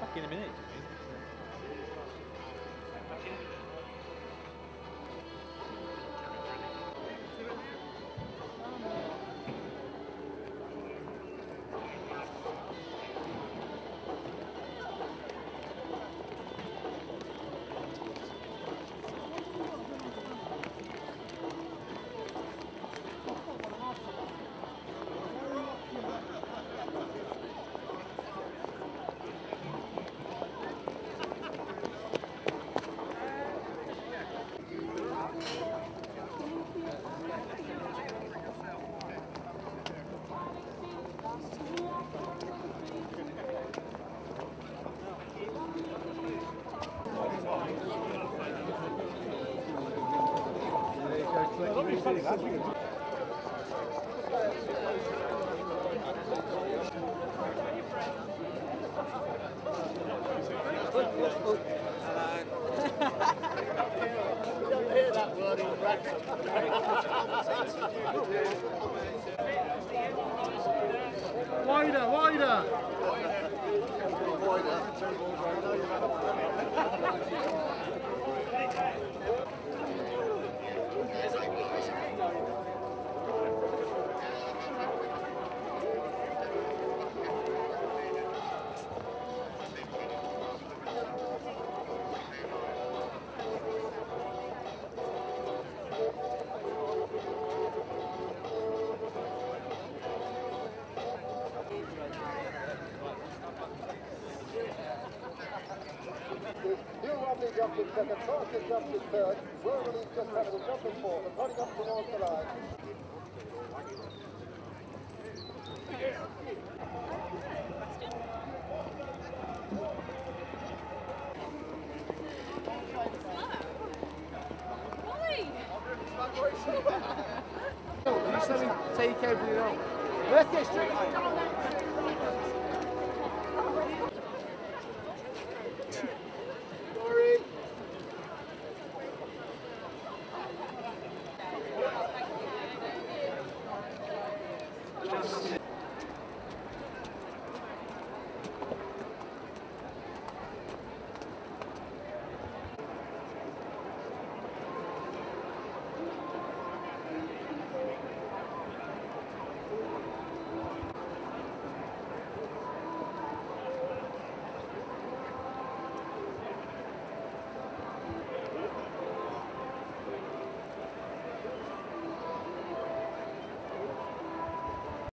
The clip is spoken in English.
Back in a minute. Wider, wider! Jumping second, Carson jumping third, Will release just Canada jumping fourth, and running up towards the line. You said we take everything on. Let's get straight.